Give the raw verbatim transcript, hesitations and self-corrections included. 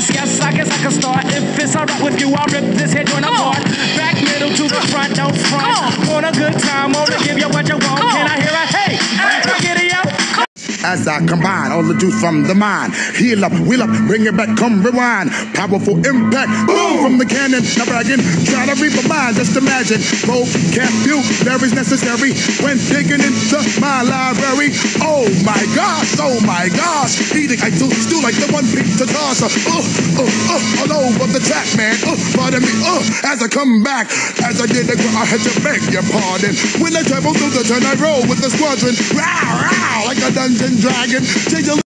yes, I guess I can start. If it's alright with you, I'll rip this head joint apart. Back middle to the front, don't front. Want a good time, wanna give you what you want. Can I hear a hey? Hey, get it out. As I combine all the juice from the mind, heal up, wheel up, bring it back, come rewind. Powerful impact, boom from the cannon. Not bragging, try to read my mind. Just imagine, vocabulary is necessary when digging into my library. Oh my gosh, oh my gosh, eating I do still like the one pizza toss. Uh, uh, uh, all over the track, man. Uh, pardon me. Uh, as I come back, as I did the I had to beg your pardon. When I travel through the turn, I roll with the squadron. Row, row, like a dungeon dragon. Change a